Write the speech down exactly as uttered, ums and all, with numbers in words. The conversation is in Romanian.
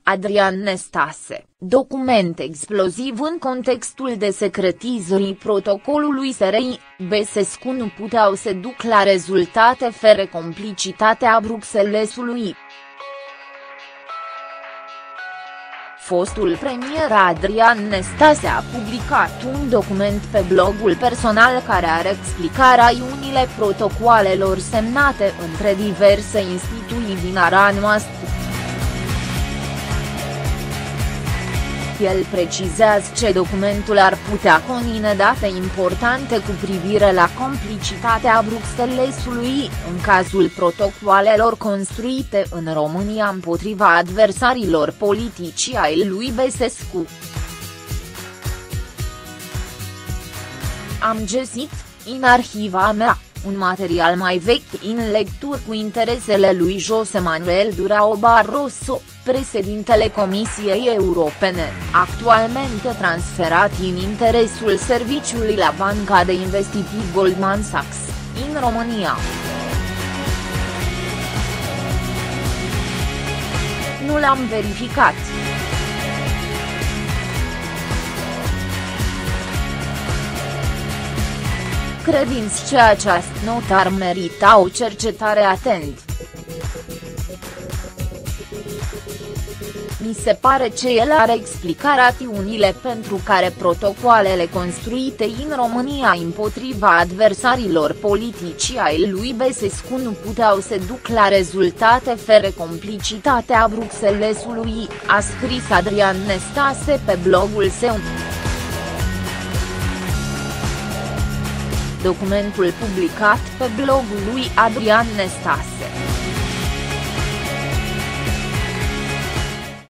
Adrian Nestase, document exploziv în contextul desecretizării protocolului S R I, Băsescu nu puteau să duc la rezultate fără complicitatea Bruxellesului. Fostul premier Adrian Nestase a publicat un document pe blogul personal care are explicarea-iunile protocoalelor semnate între diverse instituții din țara noastră. El precizează că documentul ar putea conține date importante cu privire la complicitatea Bruxellesului în cazul protocoalelor construite în România împotriva adversarilor politici ai lui Băsescu. Am găsit, în arhiva mea, un material mai vechi în lectură cu interesele lui José Manuel Durão Barroso, președintele Comisiei Europene, actualmente transferat în interesul serviciului la banca de investiții Goldman Sachs, în România. Nu l-am verificat. Cred însă că această notă ar merita o cercetare atentă. Mi se ce că el are explicat rațiunile pentru care protocoalele construite în România împotriva adversarilor politici ai lui Băsescu nu puteau să duc la rezultate fără complicitatea Bruxellesului, a scris Adrian Nestase pe blogul său. Documentul publicat pe blogul lui Adrian Nestase.